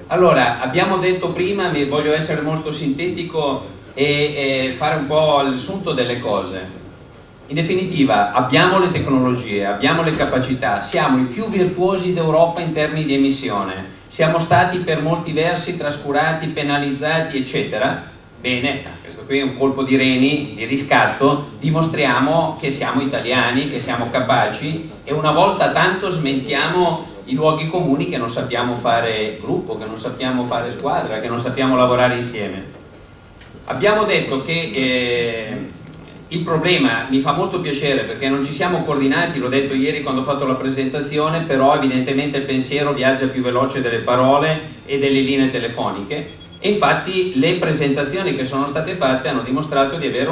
Allora, abbiamo detto prima, voglio essere molto sintetico e fare un po' il sunto delle cose. In definitiva, abbiamo le tecnologie, abbiamo le capacità, siamo i più virtuosi d'Europa in termini di emissione, siamo stati per molti versi trascurati, penalizzati, eccetera. Bene, questo qui è un colpo di reni, di riscatto, dimostriamo che siamo italiani, che siamo capaci e una volta tanto smentiamo i luoghi comuni che non sappiamo fare gruppo, che non sappiamo fare squadra, che non sappiamo lavorare insieme. Abbiamo detto che il problema, mi fa molto piacere perché non ci siamo coordinati, l'ho detto ieri quando ho fatto la presentazione, però evidentemente il pensiero viaggia più veloce delle parole e delle linee telefoniche e infatti le presentazioni che sono state fatte hanno dimostrato di avere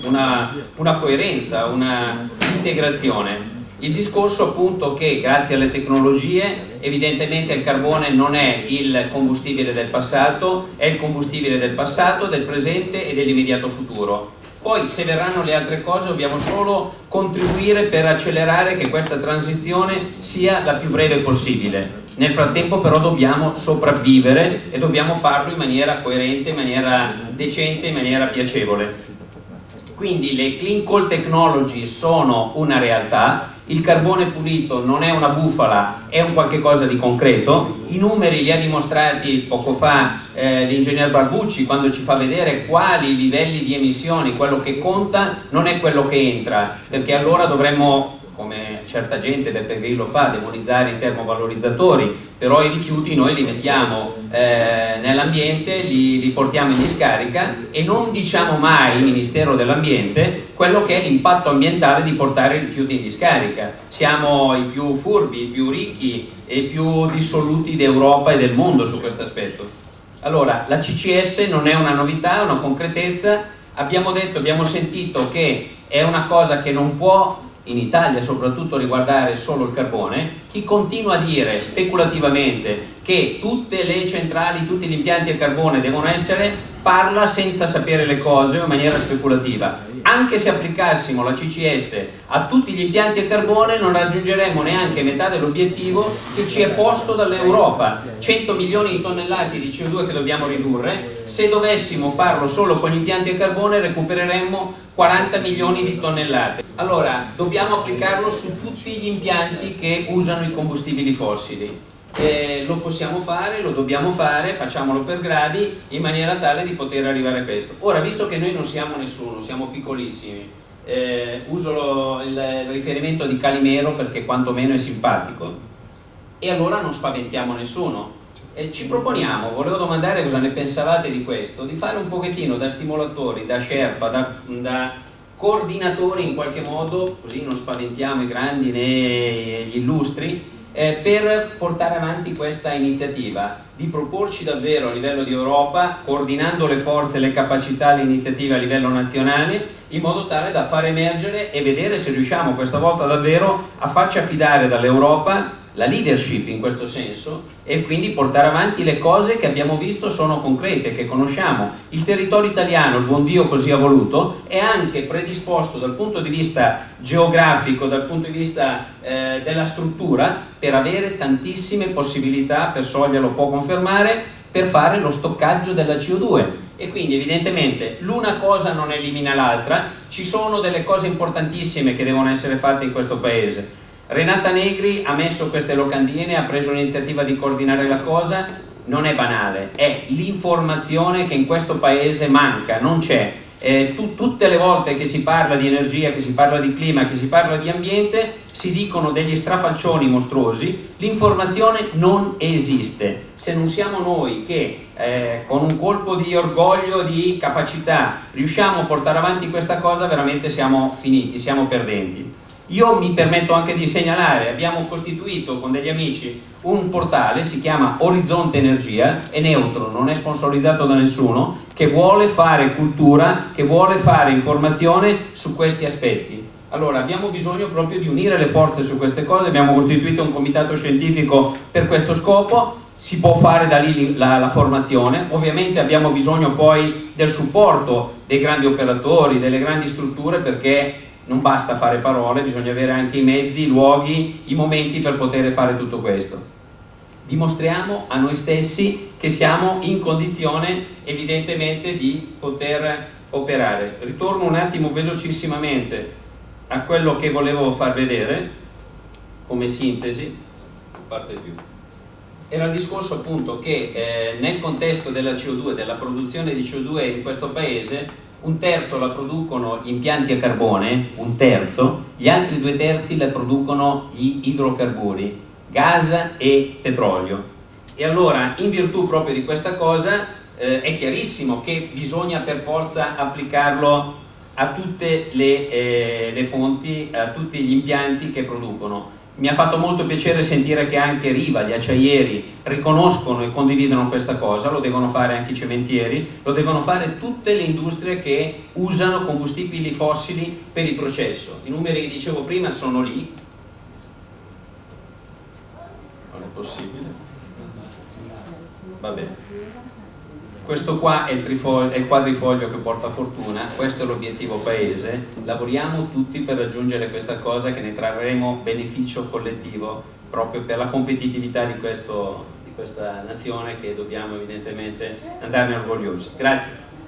una coerenza, una integrazione. Il discorso appunto che grazie alle tecnologie evidentemente il carbone non è il combustibile del passato, è il combustibile del passato, del presente e dell'immediato futuro. Poi se verranno le altre cose dobbiamo solo contribuire per accelerare che questa transizione sia la più breve possibile. Nel frattempo però dobbiamo sopravvivere e dobbiamo farlo in maniera coerente, in maniera decente, in maniera piacevole. Quindi le clean coal technology sono una realtà, il carbone pulito non è una bufala, è un qualche cosa di concreto. I numeri li ha dimostrati poco fa l'ingegner Barbucci quando ci fa vedere quali livelli di emissioni, quello che conta non è quello che entra, perché allora dovremmo, come certa gente, Beppe Grillo fa, demonizzare i termovalorizzatori, però i rifiuti noi li mettiamo nell'ambiente, li portiamo in discarica e non diciamo mai, Ministero dell'Ambiente, quello che è l'impatto ambientale di portare i rifiuti in discarica. Siamo i più furbi, i più ricchi e i più dissoluti d'Europa e del mondo su questo aspetto. Allora, la CCS non è una novità, è una concretezza. Abbiamo detto, abbiamo sentito che è una cosa che non può in Italia soprattutto riguardare solo il carbone. Chi continua a dire speculativamente che tutte le centrali, tutti gli impianti a carbone devono essere, parla senza sapere le cose o in maniera speculativa. Anche se applicassimo la CCS a tutti gli impianti a carbone non raggiungeremmo neanche metà dell'obiettivo che ci è posto dall'Europa, 100 milioni di tonnellate di CO2 che dobbiamo ridurre. Se dovessimo farlo solo con gli impianti a carbone recupereremmo 40 milioni di tonnellate. Allora, dobbiamo applicarlo su tutti gli impianti che usano i combustibili fossili. Lo possiamo fare, lo dobbiamo fare, facciamolo per gradi in maniera tale di poter arrivare a questo. Ora, visto che noi non siamo nessuno, siamo piccolissimi, uso il riferimento di Calimero perché quantomeno è simpatico e allora non spaventiamo nessuno. Ci proponiamo, volevo domandare cosa ne pensavate di questo, di fare un pochettino da stimolatori, da sherpa, da coordinatori in qualche modo, così non spaventiamo i grandi né gli illustri, per portare avanti questa iniziativa, di proporci davvero a livello di Europa, coordinando le forze, le capacità, le iniziative a livello nazionale, in modo tale da far emergere e vedere se riusciamo questa volta davvero a farci affidare dall'Europa la leadership in questo senso e quindi portare avanti le cose che abbiamo visto sono concrete, che conosciamo. Il territorio italiano, il buon Dio così ha voluto, è anche predisposto dal punto di vista geografico, dal punto di vista della struttura, per avere tantissime possibilità, per Soglia lo può confermare, per fare lo stoccaggio della CO2 e quindi evidentemente l'una cosa non elimina l'altra, ci sono delle cose importantissime che devono essere fatte in questo paese. Renata Negri ha messo queste locandine, ha preso l'iniziativa di coordinare la cosa, non è banale, è l'informazione che in questo paese manca, non c'è. Tutte le volte che si parla di energia, che si parla di clima, che si parla di ambiente, si dicono degli strafalcioni mostruosi, l'informazione non esiste. Se non siamo noi che con un colpo di orgoglio, di capacità, riusciamo a portare avanti questa cosa, veramente siamo finiti, siamo perdenti. Io mi permetto anche di segnalare, abbiamo costituito con degli amici un portale, si chiama Orizzonte Energia, è neutro, non è sponsorizzato da nessuno, che vuole fare cultura, che vuole fare informazione su questi aspetti. Allora abbiamo bisogno proprio di unire le forze su queste cose, abbiamo costituito un comitato scientifico per questo scopo, si può fare da lì la formazione, ovviamente abbiamo bisogno poi del supporto dei grandi operatori, delle grandi strutture perché non basta fare parole, bisogna avere anche i mezzi, i luoghi, i momenti per poter fare tutto questo. dimostriamo a noi stessi che siamo in condizione evidentemente di poter operare. Ritorno un attimo velocissimamente a quello che volevo far vedere come sintesi, parte più. Era il discorso appunto che nel contesto della CO2, della produzione di CO2 in questo paese, un terzo la producono gli impianti a carbone, un terzo, gli altri 2/3 la producono gli idrocarburi, gas e petrolio. E allora, in virtù proprio di questa cosa, è chiarissimo che bisogna per forza applicarlo a tutte le fonti, a tutti gli impianti che producono. Mi ha fatto molto piacere sentire che anche Riva, gli acciaieri, riconoscono e condividono questa cosa, lo devono fare anche i cementieri, lo devono fare tutte le industrie che usano combustibili fossili per il processo. I numeri che dicevo prima sono lì. Non è possibile. Va bene. Questo qua è il quadrifoglio che porta fortuna, questo è l'obiettivo paese, lavoriamo tutti per raggiungere questa cosa, che ne trarremo beneficio collettivo proprio per la competitività di questa nazione, che dobbiamo evidentemente andarne orgogliosi. Grazie.